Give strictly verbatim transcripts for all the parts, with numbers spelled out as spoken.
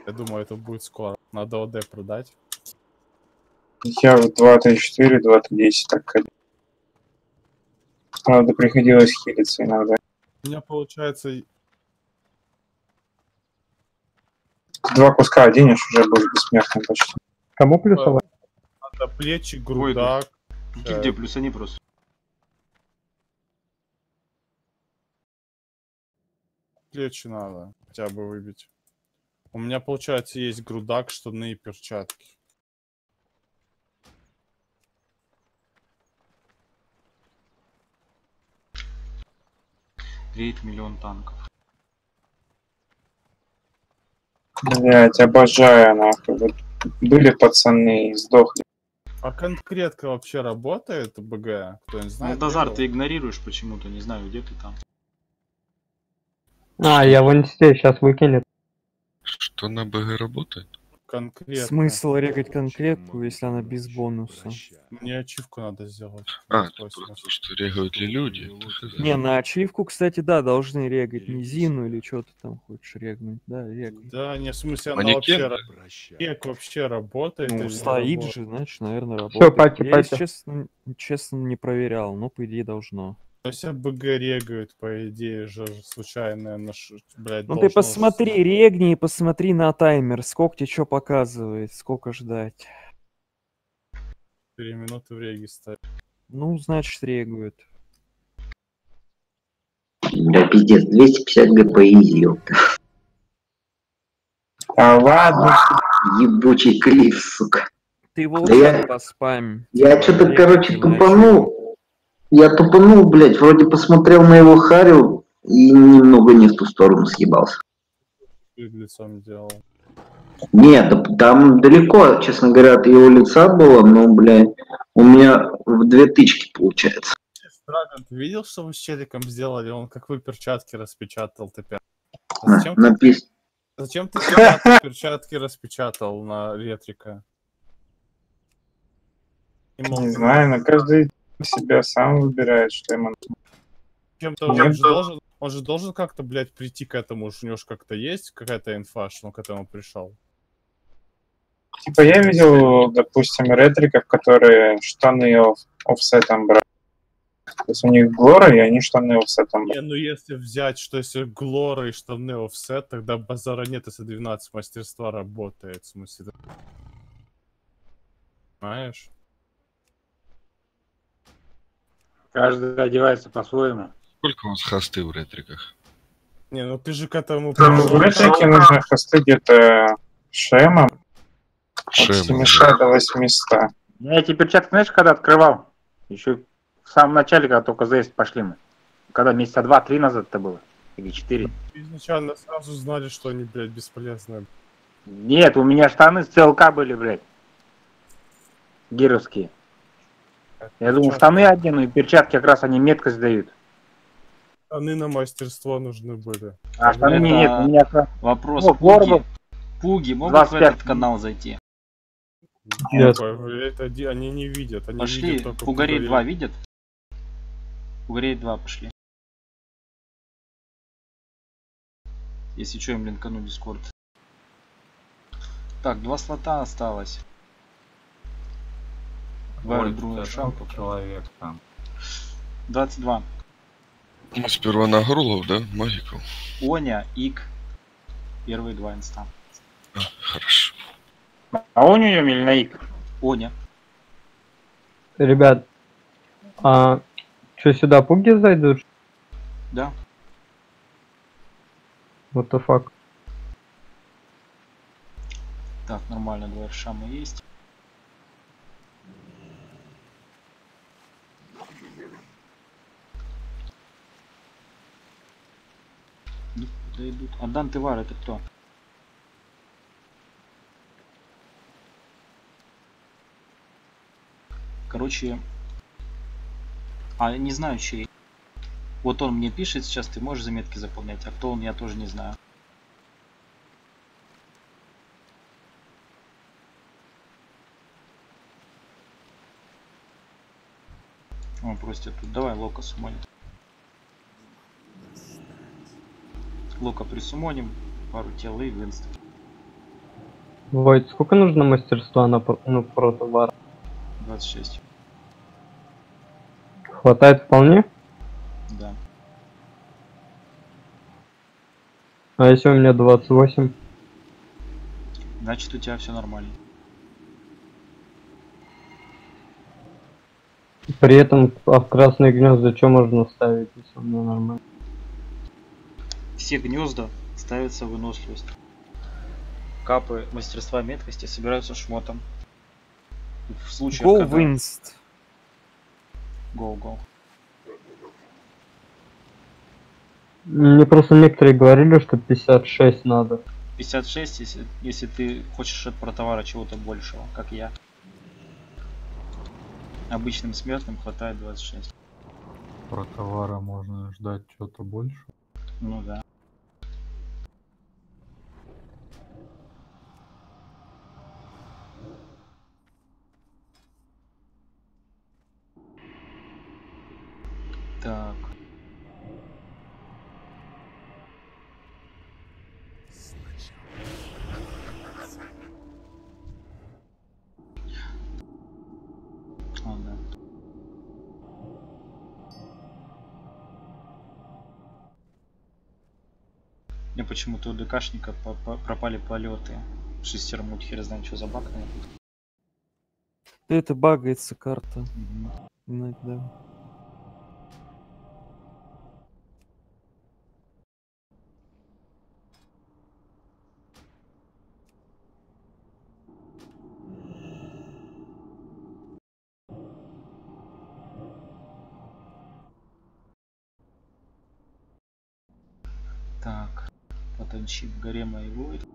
Я думаю, это будет скоро. Надо ОД продать. Я в два три четыре, два три десять так ходил. Правда, приходилось хилиться иногда. У меня получается... Два куска оденешь, уже будешь бессмертным почти. Кому плюсовать? Надо плечи, грудак. Ты где плюс они просто? Плечи надо хотя бы выбить. У меня, получается, есть грудак, штаны и перчатки. Треть миллион танков. Блять, обожаю, нахуй. Вот были пацаны и сдохли. А конкретка вообще работает, БГ? Кто не знает? Ну, Дозар, ты игнорируешь почему-то, не знаю, где ты там. А, я в инсте сейчас выкинет. Что на БГ работает? Конкретно. Смысл регать конкретку, если она без бонуса? Мне ачивку надо сделать. А, это просто то, что регают ли люди. Не, на ачивку, кстати, да, должны регать. Не Зину или что ты там хочешь регнуть. Да, регать. Да, не, в смысле, она Манекен? вообще, рек вообще работает. Ну, или не стоит работает? же, значит, наверное, Всё, работает. пати, Я, пати. если честно, честно, не проверял, но по идее должно. То есть БГ регают, по идее же, случайно наш, блядь, Ну ты должно- посмотри, регни и посмотри на таймер, сколько тебе что показывает, сколько ждать. четыре минуты в реге ставить. Ну, значит, регают. Да пиздец, двести пятьдесят гп изи, ёпта. А ладно. Ебучий клиф, сука. Ты его Да я- уже поспамь. Я что-то, Регать короче, иначе. тупанул. Я тупанул, блядь, вроде посмотрел на его харю и немного не в ту сторону съебался. Перед лицом делал. Нет, да там далеко, честно говоря, от его лица было, но, блядь, у меня в две тычки получается. Драгон, ты видел, что вы с челиком сделали? Он как вы перчатки распечатал, ты пя- А На- Зачем, ты, Напис... зачем ты перчатки, перчатки распечатал на ретрика? И мол, Не знаю, но каждый себя сам выбирает, что ему. чем-то он же должен, он же должен как-то, блядь, прийти к этому, уж у него же как-то есть какая-то инфа, что он к этому пришел. Типа я видел, допустим, ретриков, которые штаны оф офсетом брали. То есть у них глоры, и они штаны офсетом брали. Не, ну если взять, что если глора и штаны офсет, тогда базара нет, если двенадцать мастерства работает, в смысле. Понимаешь? Каждый одевается по-своему. Сколько у вас хосты в ретриках? Не, ну ты же к этому Ну, в ретрике нужно хосты где-то шемом от Шемом, семисот до восьмисот. Я эти перчатки, знаешь, когда открывал? Еще в самом начале, когда только заезд пошли мы. Когда месяца два-три назад это было. Или четыре. Изначально сразу знали, что они, блядь, бесполезны. Нет, у меня штаны с ЦЛК были, блядь. Гировские. Я думал, штаны одену, и перчатки как раз они меткость дают. Штаны на мастерство нужны были. А штаны Это нет, у меня... как- Вопрос, О, Пуги. Горбов. Пуги могут двадцать в пять. этот канал зайти? Нет. Это, ди- они не видят. Они Пошли, видят только Пугарей Пугарей. два видят? Пугарей два пошли. Если что, им линкану дискорд. Так, два слота осталось. Два другая шапка. Человек там. двадцать два. Ну, сперва на Грулов, да? Магиков. Оня, Ик. Первые два инста. А, хорошо. А он у нее или на Ик? Оня. Ребят, а что, сюда пуги зайдут? Да. What the fuck? Так, нормально, два шама есть. Ну, куда идут? А Дантевар это кто? Короче, а я не знаю, чей. Вот он мне пишет сейчас, ты можешь заметки заполнять, а кто он, я тоже не знаю. Он просит тут, давай Лока сумоним. Лока присумоним, пару тел и в инст. Войт, сколько нужно мастерства на, п- на протовар? двадцать шесть. Хватает вполне? Да. А если у меня двадцать восемь? Значит, у тебя все нормально. При этом, а в красные гнезда что можно ставить, если у меня нормально? Все гнезда ставятся выносливость. Капы мастерства меткости собираются шмотом. В случае, Go когда... Winst. Go, go. Мне просто некоторые говорили, что пятьдесят шесть надо. пятьдесят шесть, если, если ты хочешь от протовара чего-то большего, как я. Обычным смертным хватает двадцать шесть. Про товара можно ждать что-то больше. Ну да. Так. А, да. Мне почему-то у ДКшника по- по- пропали полеты. Шестермут, хер знает, что за баг, наверное. Да это багается карта Мгм. иногда. Так. Потанчик гарема и Войд.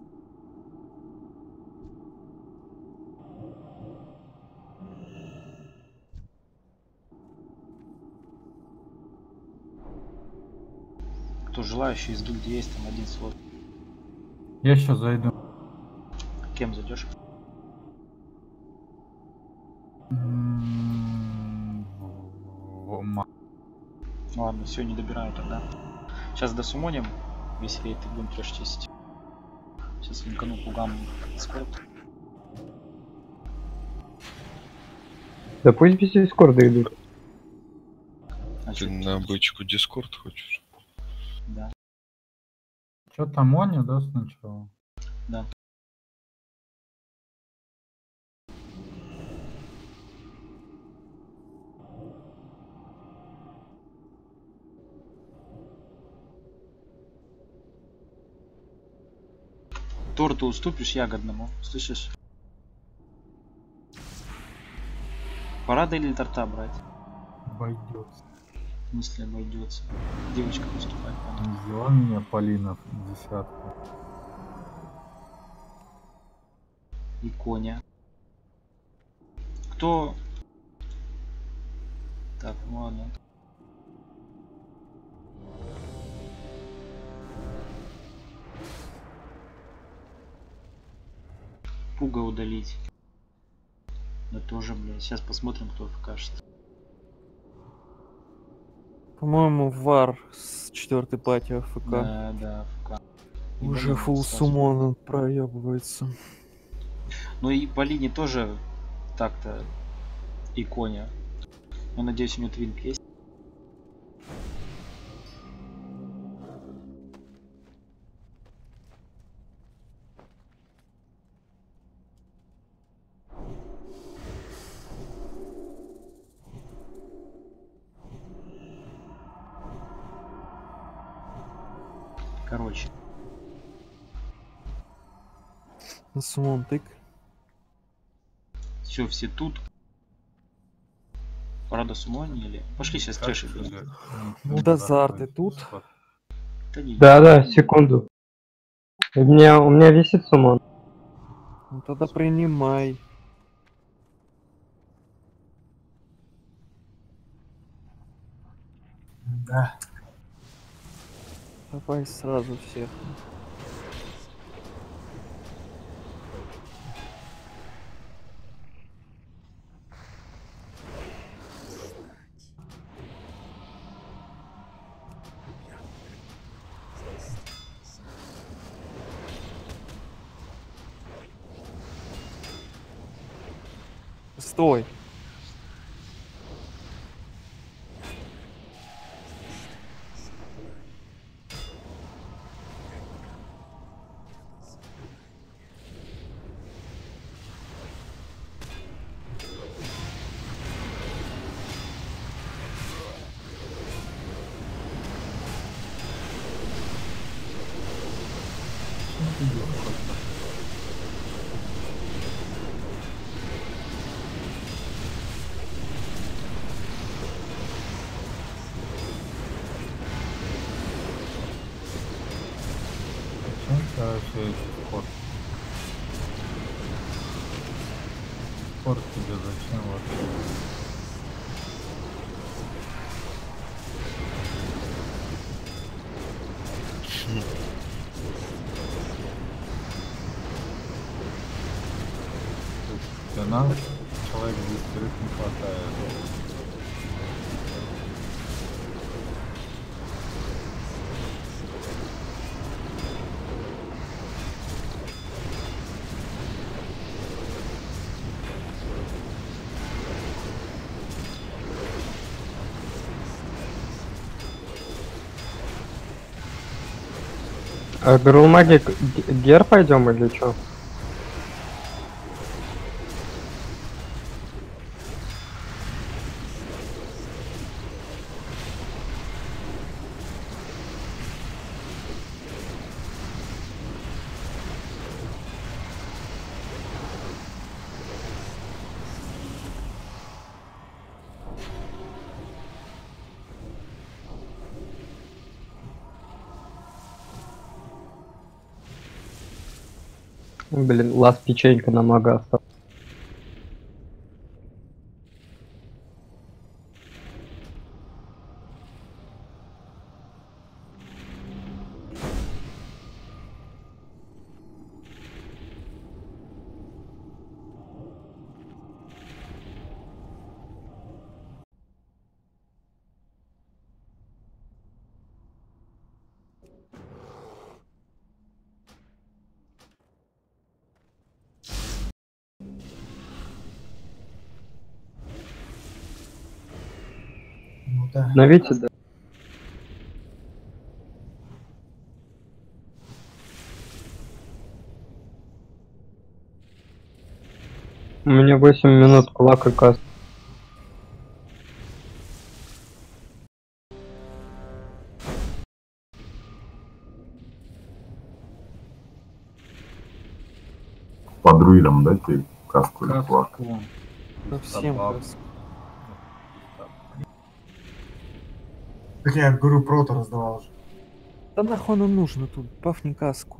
Кто желающий из гильдии есть, там один слот. Я сейчас зайду. Кем зайдешь? М, в- в ма- Ну ладно, все, не добираю тогда. Сейчас досумоним весь рейд и будем трэш чистить. Сейчас линкану пугам скорт. Да пусть без дискорда идут. А Ты чё, на бычку Дискорд хочешь? да. Чё там Оня, да, сначала? Да. Торту уступишь ягодному, слышишь? Парада или торта брать? Обойдется. В смысле обойдется? Девочка выступает. Не взяла меня Полина в десятку. И коня. Кто? Так, ну ладно. Пуга удалить. Да тоже, блядь. Сейчас посмотрим, кто вкажет. По-моему, вар с четвертой пати АФК. Да, да, ФК. Уже Ебанем фулл сразу. суммон проебывается. Ну и по линии тоже так-то и коня. Я надеюсь, у него твинк есть. Короче, На суммон тык. все, все тут. Парада сумонили. Пошли сейчас трэши будем. Дозар, ты тут? Да не, Да-да, секунду. У меня, у меня висит суммон. Ну тогда принимай. Да. Давай сразу всех. Стой. Зачем короче спорт? Спорт тебе зачем вообще? Для нас человек десятерых не хватает. А Грулмагик Гер пойдем или что? Блин, лаз печенька на мага осталась. Обновите, да. У меня восемь минут кулак и каст. По друидам дайте каску или флаг. Совсем каску. Так я говорю, прото раздавал уже. Да нахуй оно нужно тут, пафни каску.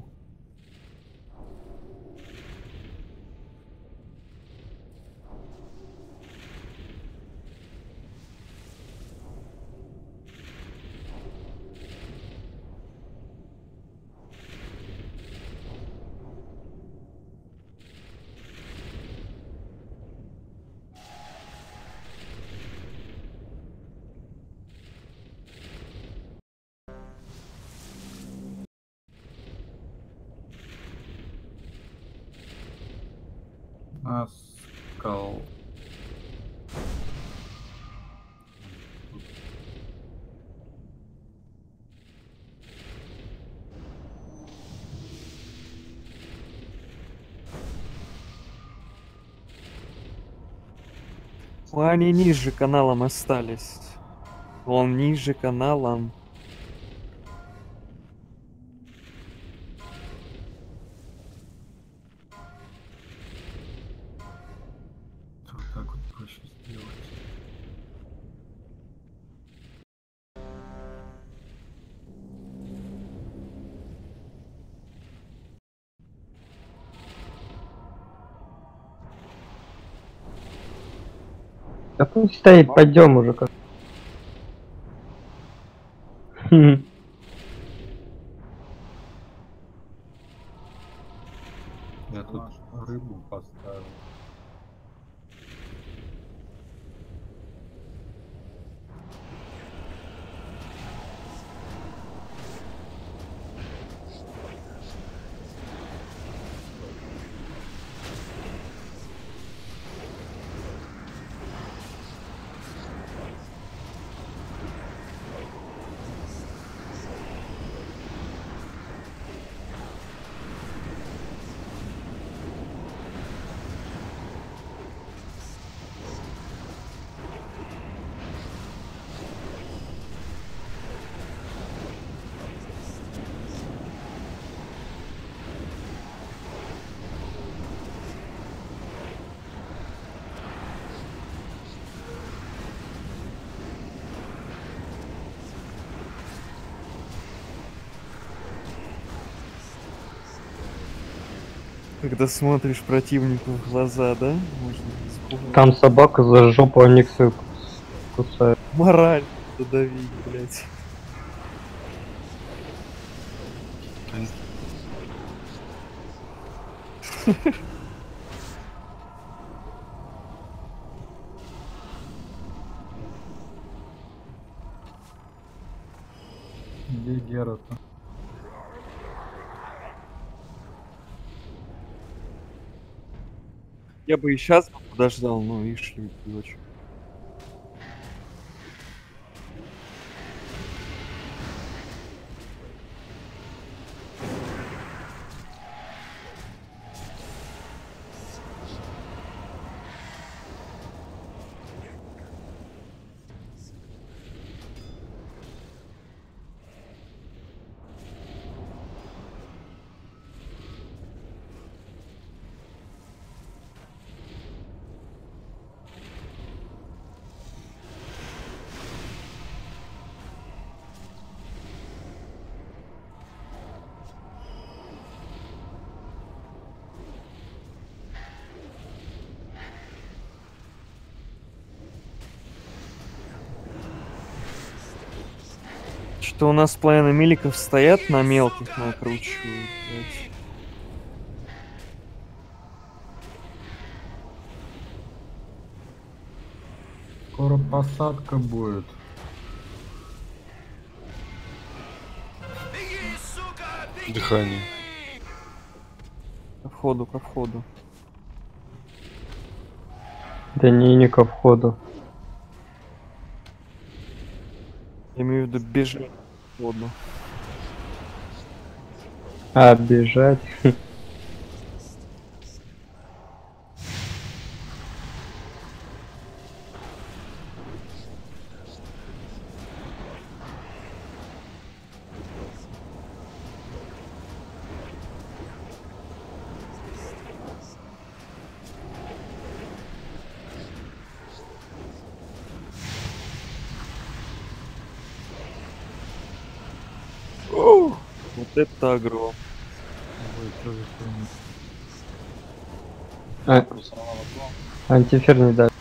Аскал. Ой, они ниже каналом остались. Он ниже каналом. Вот так вот проще сделать. Да пусть стоит, пойдем уже как. Хм. Я тут рыбу поставил. Когда смотришь противнику в глаза, да? Можно испугаться. Там собака за жопу Аникса кусает. Мораль задавить, блядь. Где Гера-то? Я бы и сейчас подождал, но видишь ли, очень. Что у нас половина миликов стоят на мелких, накручивают, блядь. Скоро посадка будет. Дыхание. Ко входу, ко входу. Да не, не ко входу. Я имею в виду бежать к входу. А, бежать. Оу, вот это агро. Ой, что за хуйня? А, антифер не дали.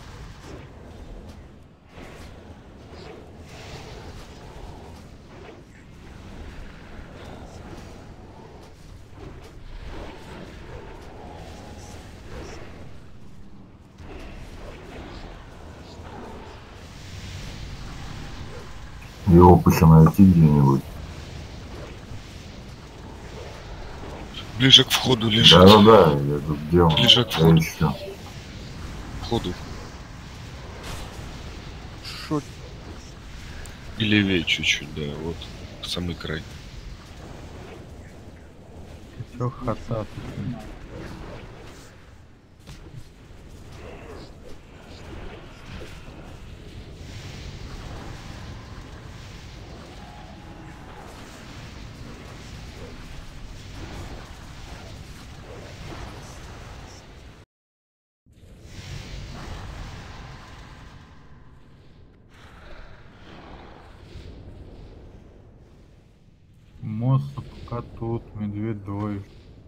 Его пусть найти где-нибудь. Ближе к входу лежит. Да-да-да, я тут делал. Ближе к Я входу. ищу. Входу. Шо? И левее чуть-чуть, да, вот. В самый край. Ты чё хата тут? Мост пока тут, медведой.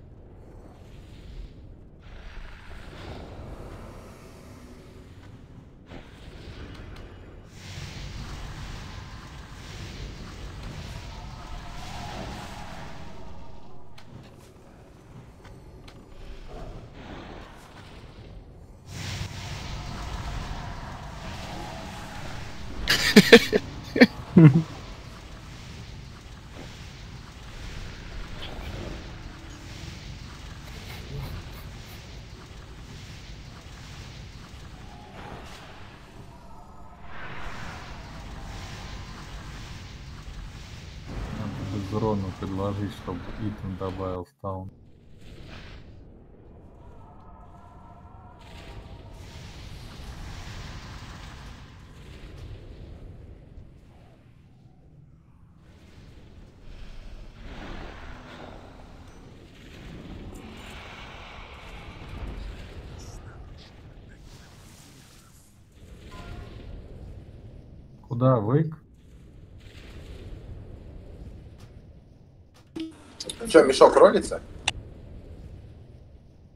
Надо Безрону предложить, чтобы Итан добавил стаун. Куда, Вейк? Че, мешок ролится?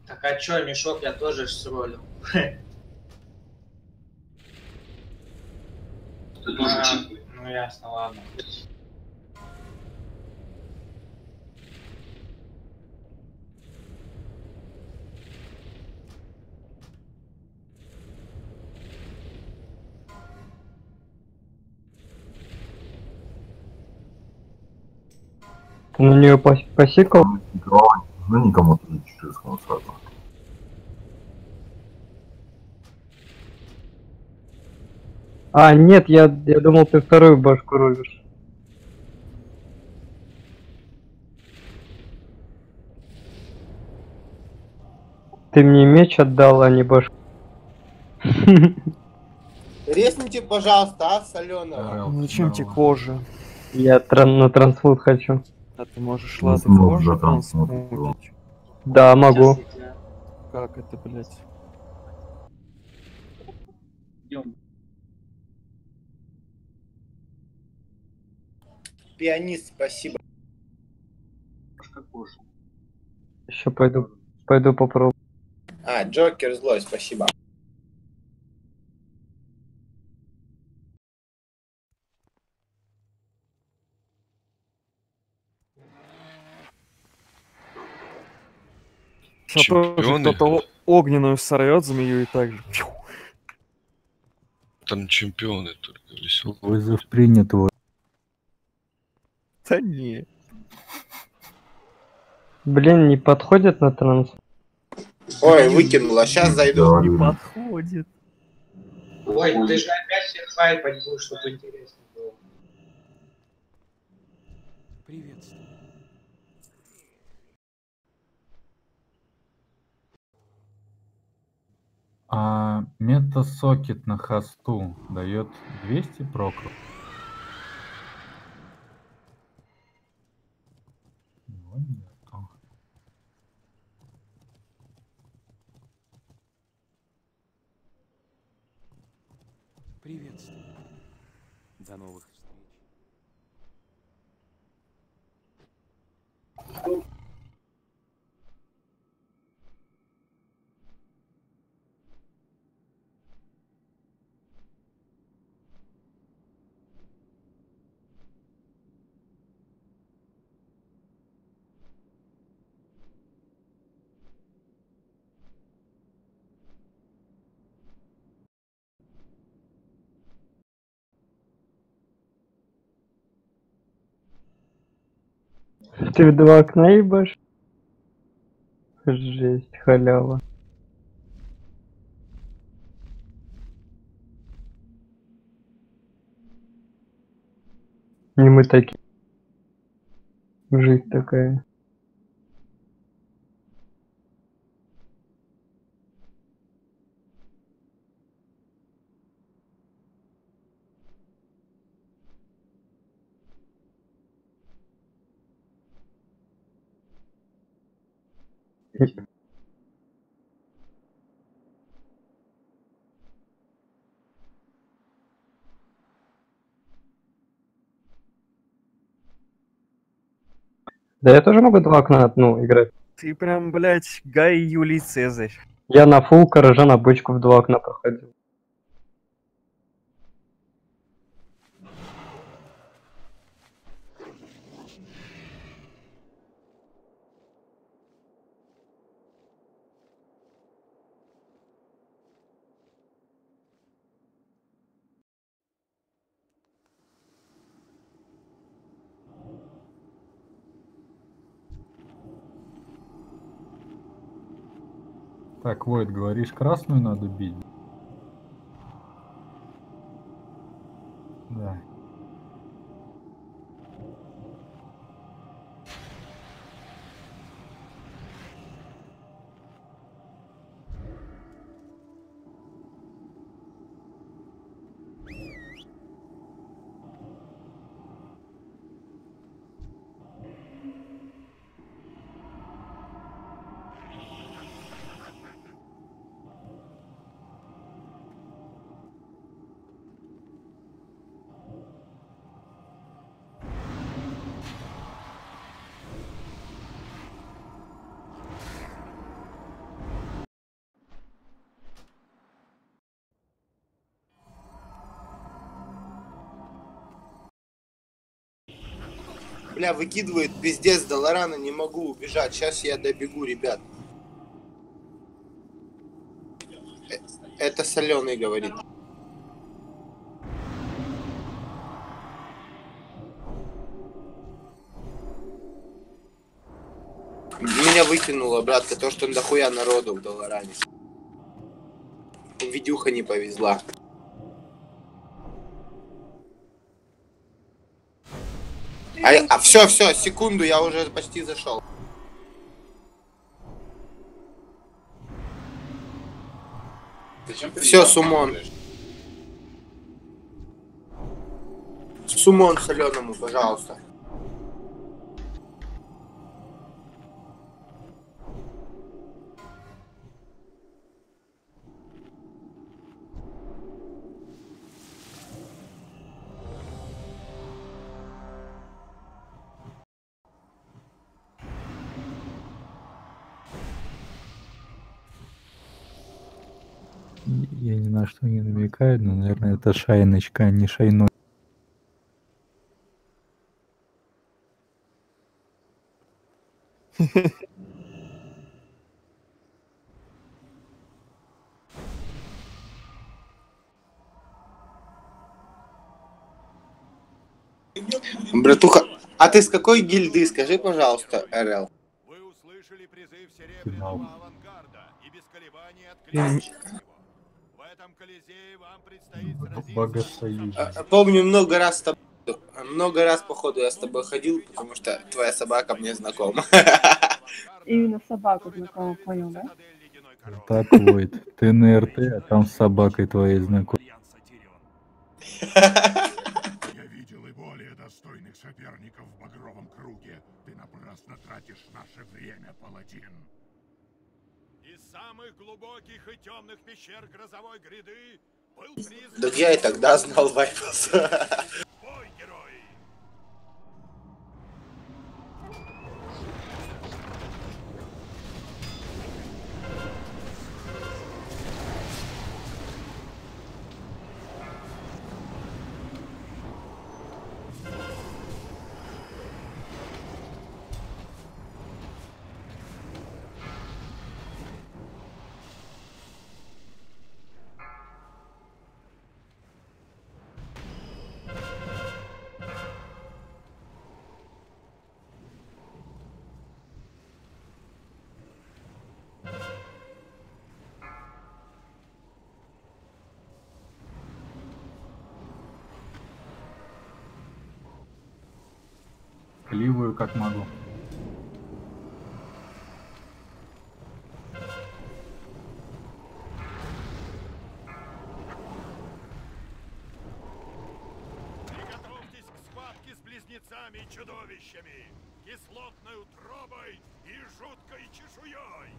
Так а чё, мешок я тоже ж сролил. Ты тоже А, чипы. ну ясно, ладно. Ты на нее пос посекал? Ну, никому тоже через сразу. А, нет, я, я думал, ты вторую башку рубишь. Ты мне меч отдал, а не башку. Резните, пожалуйста, а, соленого. Ну зачем тебе кожа? Я тран на трансфуд хочу. А ты можешь Ну, латы смог кожи за трансмутить. трансмутить? Да, могу. Как это, блядь? Идем. Пианист, спасибо. Еще пойду, пойду попробую. А, Джокер злой, спасибо. Сейчас тоже Чемпионы? кто-то огненную сорвет змею и так же. Фью. Там чемпионы только веселые. Вызов принят. вот. Да не. Блин, не подходит на транс. Ой, выкинула, сейчас зайду. Не подходит. Ой, ты же опять всех хайпать будешь, чтобы интересно было. Приветствую. А метасокет на хосту дает двести проков. Его нету. Приветствую. До новых встреч. Ты в два окна ебашь? Жесть, халява. Не мы такие. Жизнь такая. Да я тоже могу два окна, ну, играть. Ты прям, блядь, Гай Юлий Цезарь. Я на фул корожа на бочку в два окна проходил. Так, Войд, говоришь, красную надо бить? Да. бля, выкидывает пиздец, до Лорана не могу убежать. Сейчас я добегу, ребят. Э, Это Соленый говорит. Меня выкинуло, братка, то, что дохуя народу в Долларане. Видюха не повезла. А, а все, все, секунду, я уже почти зашел. Все, Сумон. Сумон Соленому, пожалуйста. Я ни на что не намекаю, но, наверное, это шайночка, а не шайной. Братуха, а ты с какой гильды, скажи, пожалуйста, РЛ? Финал. Богосоюз. А, Помню, много раз с тобой, много раз, походу, я с тобой ходил, потому что твоя собака мне знакома. Именно собаку знакома, понял, да? Так вот, ты на РТ, а там с собакой твоей знакомой. Я видел и более достойных соперников в багровом круге. Ты напрасно тратишь наше время, паладин. Из самых глубоких и темных пещер грозовой гряды был призван... Да я и тогда знал Вайпас. Бой, герой! Кливаю как могу. Приготовьтесь к схватке с близнецами и чудовищами, кислотной утробой и жуткой чешуей.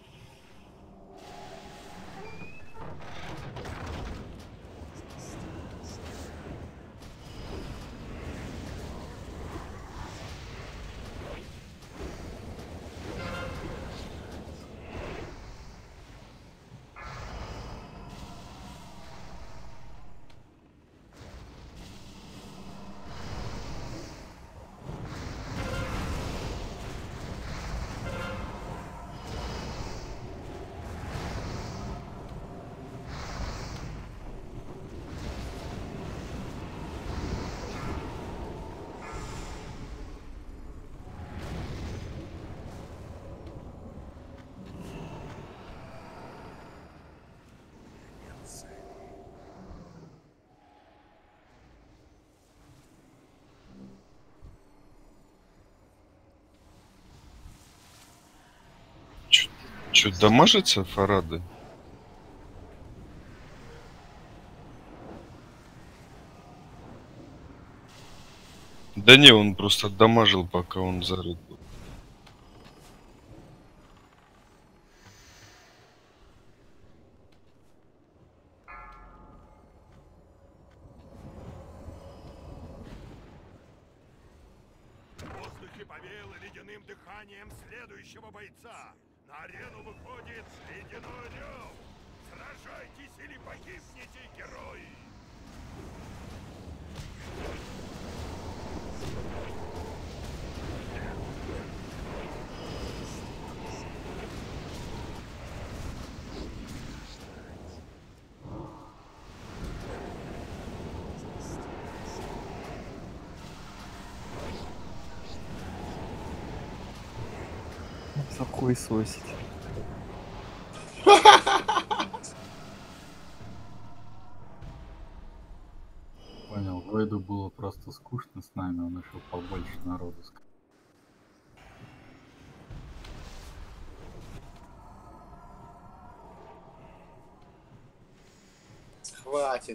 Чё, дамажится Фарады? Да не, он просто дамажил, пока он зарыт был. В воздухе повеяло ледяным дыханием следующего бойца. На арену выходит ледяной рев. Сражайтесь или погибнете, герои! Просто хуй сосить. Понял, Войду было просто скучно с нами, он решил побольше народу сказать. Хватит.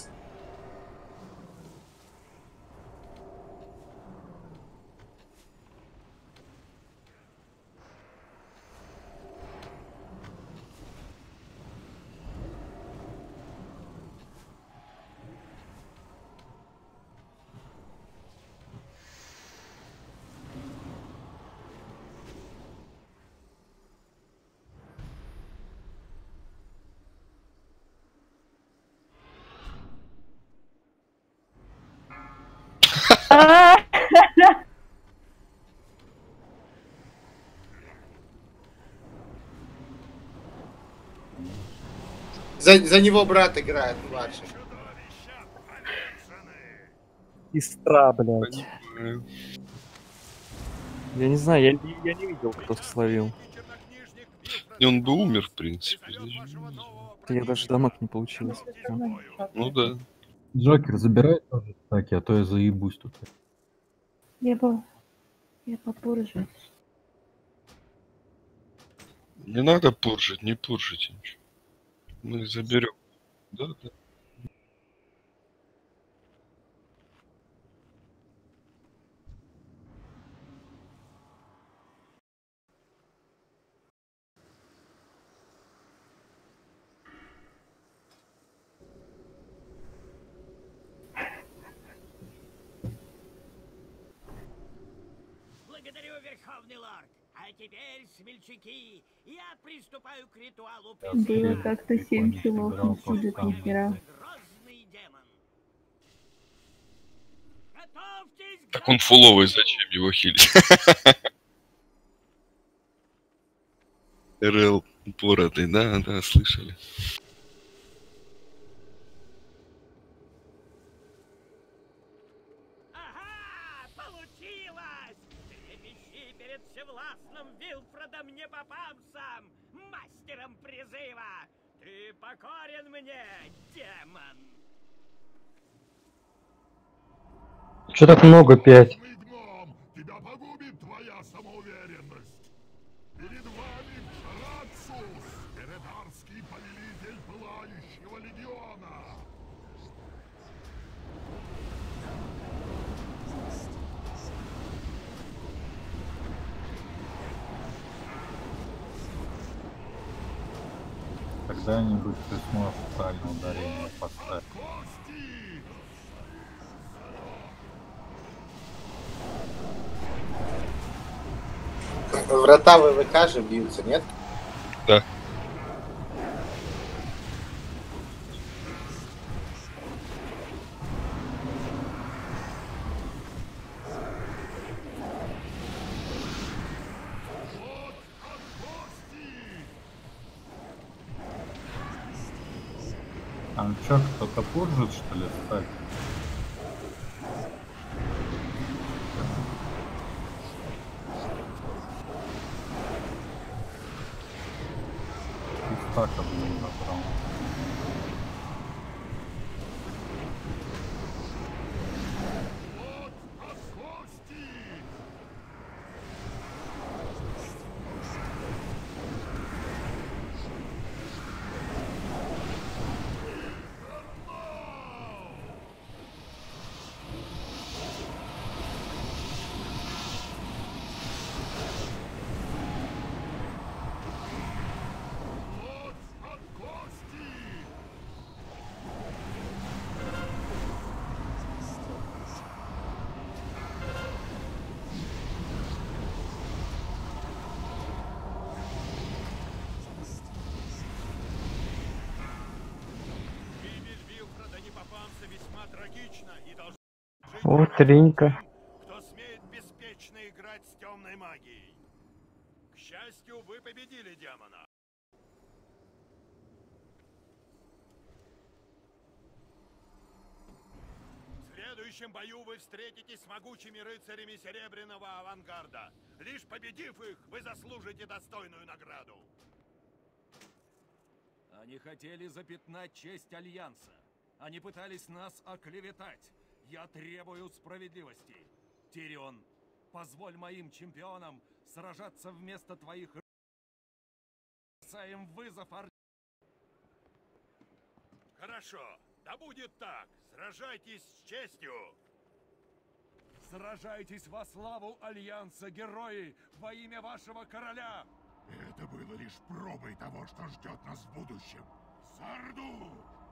За, за него брат играет младший. Истра, блядь. Я не знаю, я, я не видел, кто словил. И он бы умер, в принципе. Я даже дамаг не получилось. Ну да. Джокер, забирай тоже стаки, а то я заебусь тут. Я бы... Я попозже. Не надо пуржить, не пуржите ничего. Мы их заберем. Да, да. Благодарю, Верховный Лорд. А теперь, смельчаки, я приступаю к ритуалу. Было как-то семь килов, не сидит ни хера. Грозный демон. Готовьтесь. Так он фуловый, зачем его хилить? РЛ упоротый, да, да, слышали. Ага, получилось! Трепещи перед всевластным Вилфредом Непопамсом, мастером призыва! Ты покорен мне, демон! Че так много, пять? Тебя погубит твоя самоуверенность. Перед вами Шарацус, эредарский повелитель Пылающего легиона. Когда-нибудь ты сможешь правильное ударение поставить. Врата ВВК же бьются, нет? Да. Там чё, кто-то пуржит, что ли, стать? Так, блин, забрал. Вот Ринка. Кто смеет беспечно играть с темной магией. К счастью, вы победили демона. следующем бою вы встретитесь с могучими рыцарями Серебряного авангарда. Лишь победив их, вы заслужите достойную награду. Они хотели запятнать честь Альянса. Они пытались нас оклеветать. Я требую справедливости. Тирион, позволь моим чемпионам сражаться вместо твоих рыцарей. Бросаем вызов Ор... Хорошо, да будет так. Сражайтесь с честью. Сражайтесь во славу Альянса, герои, во имя вашего короля! Это было лишь пробой того, что ждет нас в будущем. Сарду!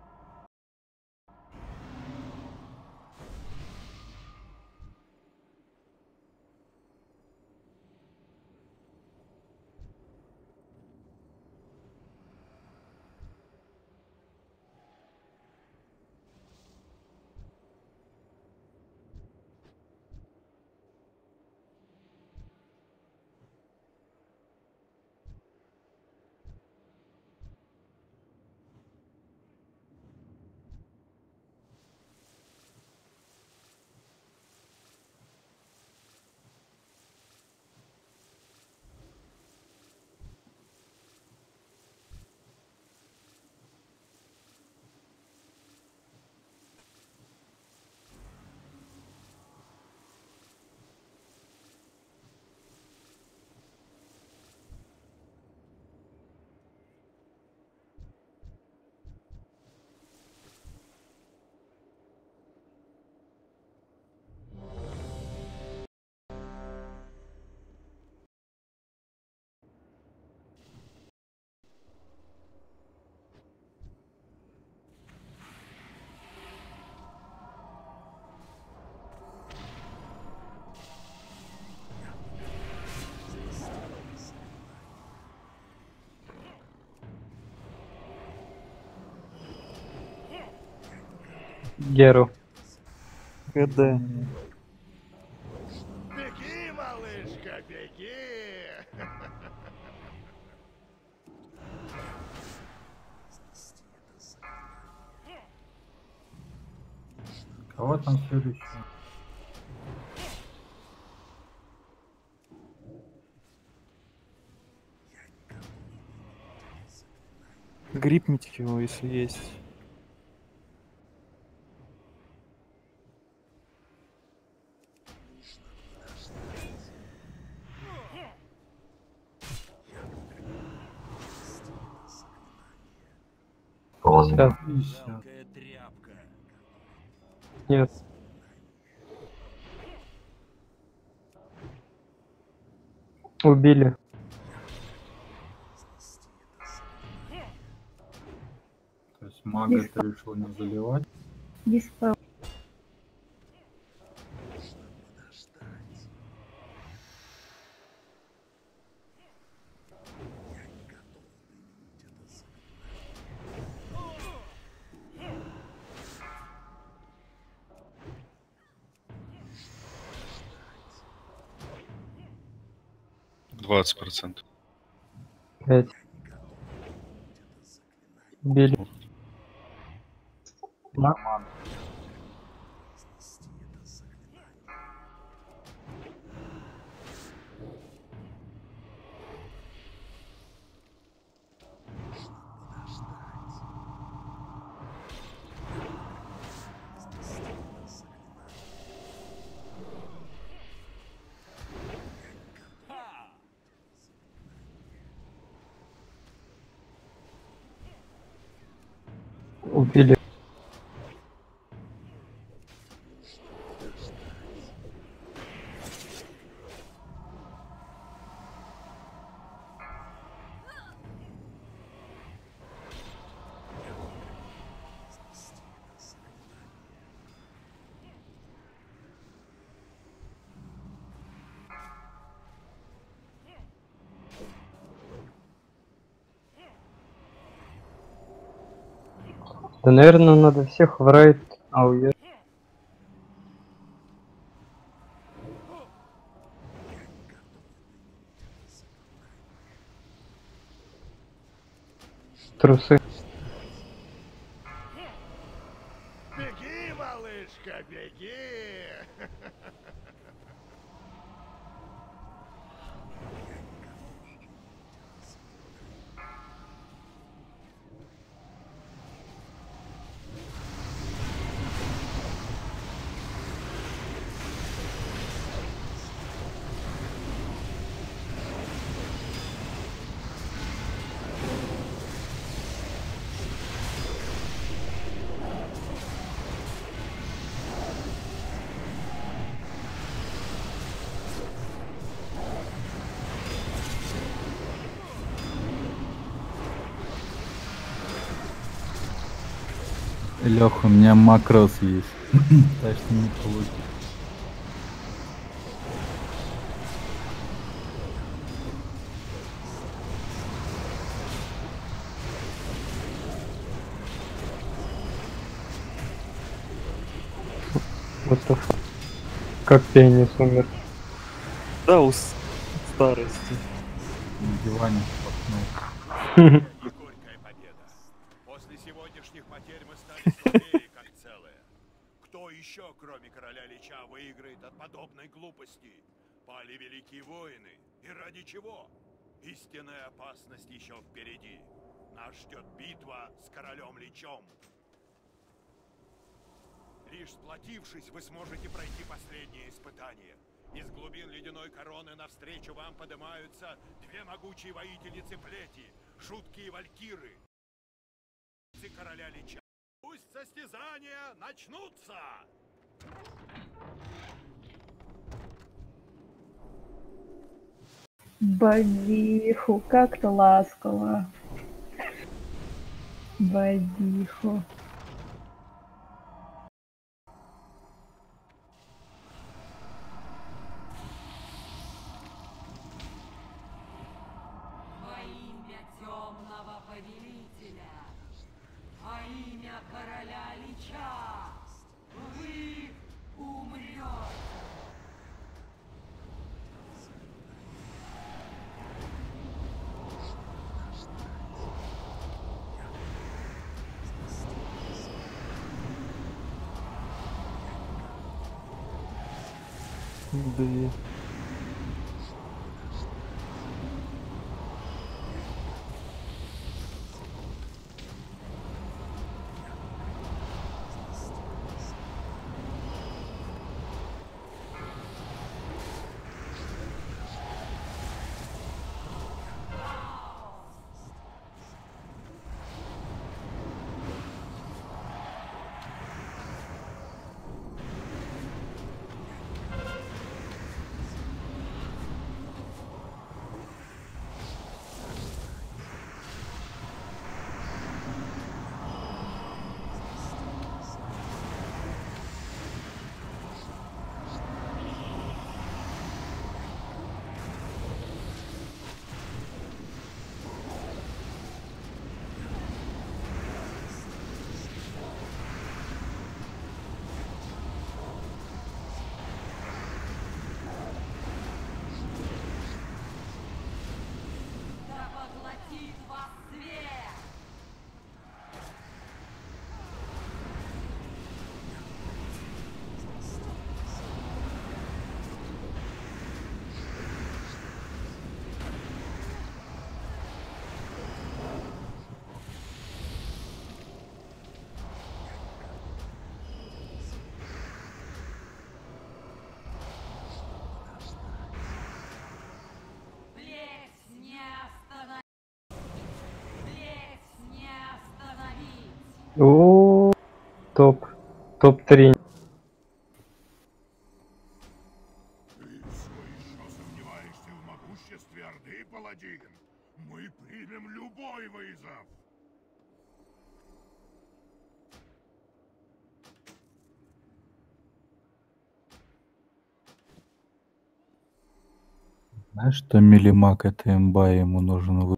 Геру. ГД. Беги, малышка, беги! Кого там следующий? Грипните его, если есть. Да. Жалкая тряпка. Нет. Убили. То есть мага ты решил не заливать? Диспел. двадцать процентов. Пять. Убили. Нормально. Убили. Да, наверное, надо всех в райд ауе. Трусы. Беги, малышка, беги! Леха, у меня макрос есть. Так что не получится. Вот the fuck. Как пенис умер. Да, у с- старости. На диване споткнулся. Горькая победа. После сегодняшних потерь мы стали слабее, как целое. Кто еще, кроме короля Лича, выиграет от подобной глупости? Пали великие воины. И ради чего? Истинная опасность еще впереди. Нас ждет битва с королем Личом. Лишь сплотившись, вы сможете пройти последнее испытание. Из глубин ледяной короны навстречу вам поднимаются две могучие воительницы плети, жуткие валькиры. Короля Лича. Пусть состязания начнутся! Бадиху, как-то ласково. Бадиху. Во имя темного повелителя, во имя короля Лича, вы умрете. Две. Да поглотит вас свет! Плеть не остановить! Плеть не остановить! О, топ. топ три. Ты все еще сомневаешься в могуществе Орды, паладин? Мы примем любой вызов. Знаешь, что милимак это имба, ему нужен вы...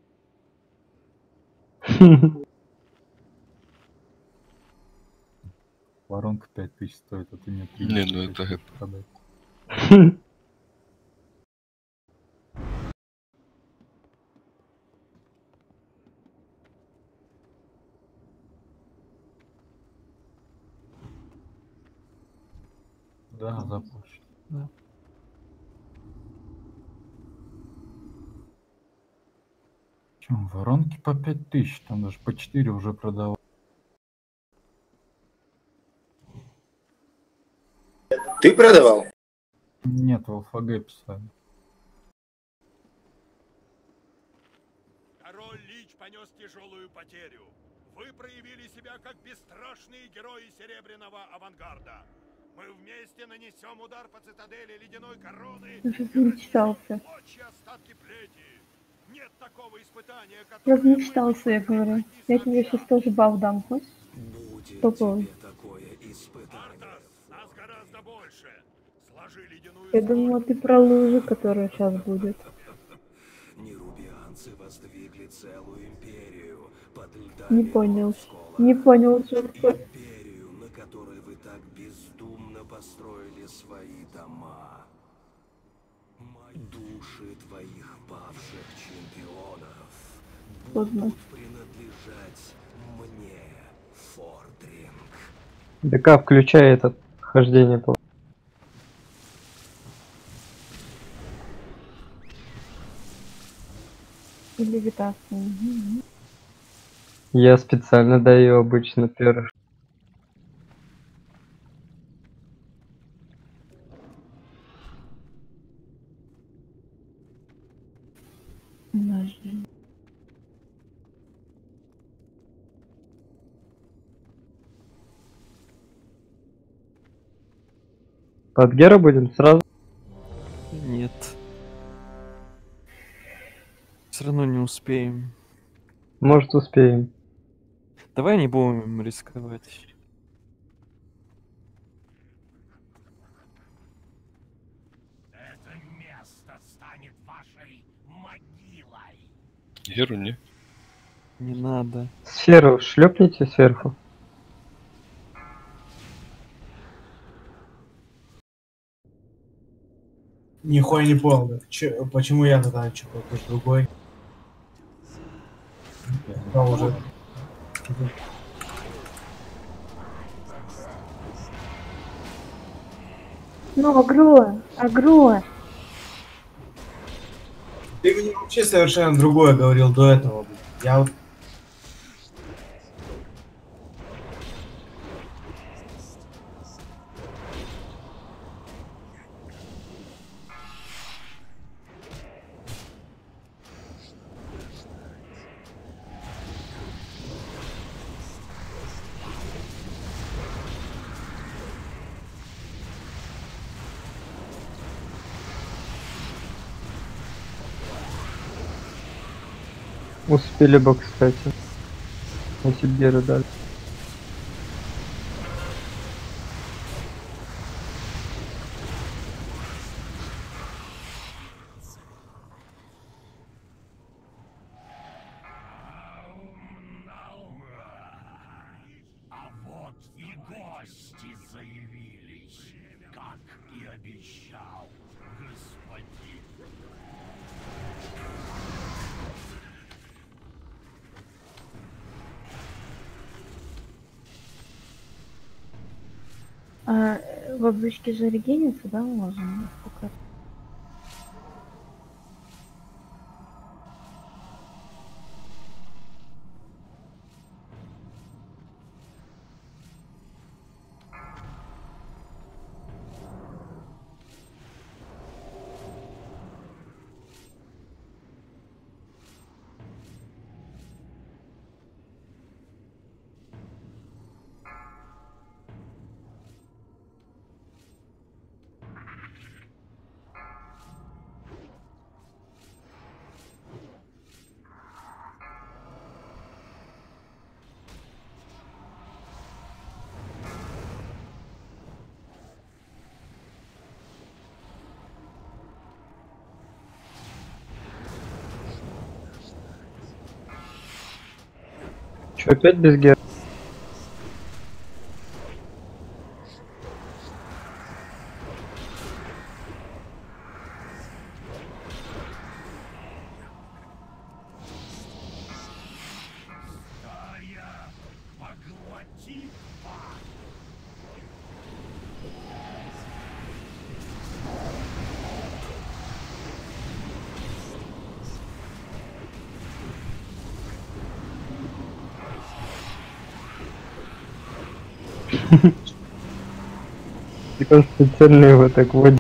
Воронка пять тысяч стоит, а ты мне три Не, тысячи ну это- хочешь продать. Да, запущен. Да. Чем воронки по пять тысяч, там даже по четыре уже продавал. Ты продавал? Нет, в ЛФГ писали. Король Лич понес тяжелую потерю. Вы проявили себя как бесстрашные герои Серебряного авангарда. Мы вместе нанесем удар по цитадели Ледяной Короны и Размечтался. прочие остатки плети. Нет такого испытания, которое Размечтался, я говорю. Я тебе сейчас тоже баф дам, хочешь? Топовый. Я думала, ты про лужи, которая сейчас будет. Не понял. Не понял, что такое. На которой вы так бездумно построили свои дома. Души твоих павших чемпионов Ладно. будут принадлежать мне, Фордринг. ДК, включай этот хождение по. И левитация. Угу. Я специально даю обычно первый. Ножи. Под Гера будем сразу? Нет. Все равно не успеем. Может, успеем. Давай не будем рисковать. Это место станет вашей могилой. Геру не. Не надо. Сферу шлепните сверху. Нихуя не понял, чё, почему я тогда что какой-то другой? Да, уже. Ну, агро, агро. Ты мне вообще совершенно другое говорил до этого. блин. Я вот... Успели бы, кстати. Если бы Геру дали. А вот и гости заявились, как и обещал господин. А в облачке же регениться, да, можно? Пока. Чё, опять без Гера? Стая поглотит вас. И он специально его так водит.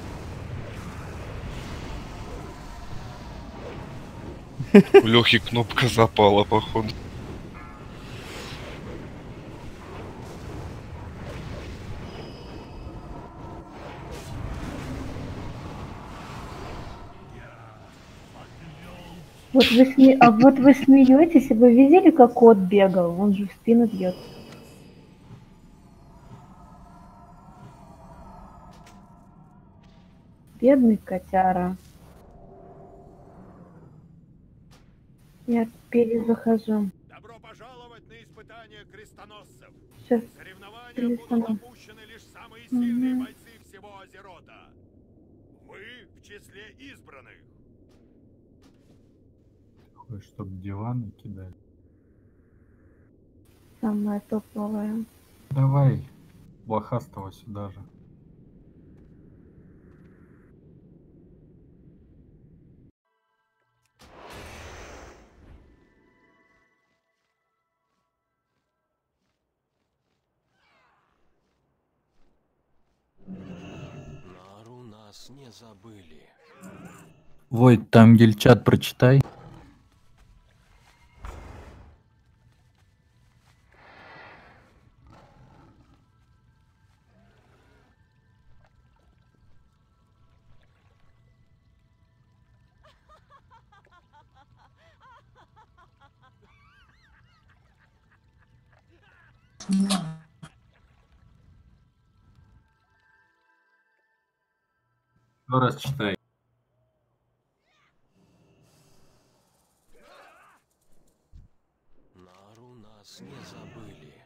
У Лёхи кнопка запала, походу. Вот вы сме... А вот вы смеетесь, и вы видели, как кот бегал? Он же в спину бьет. Бедный котяра. Я перезахожу. Добро пожаловать на испытание крестоносцев. Сейчас. Соревнования будут допущены лишь самые сильные Мгм. бойцы всего Азерота. Вы в числе избранных. Хочешь, чтобы диваны кидали? Самая топовая. Давай, блохастого сюда же. Нару нас не забыли. Войт, там гильчат прочитай. Еще раз читай. Нару нас не забыли.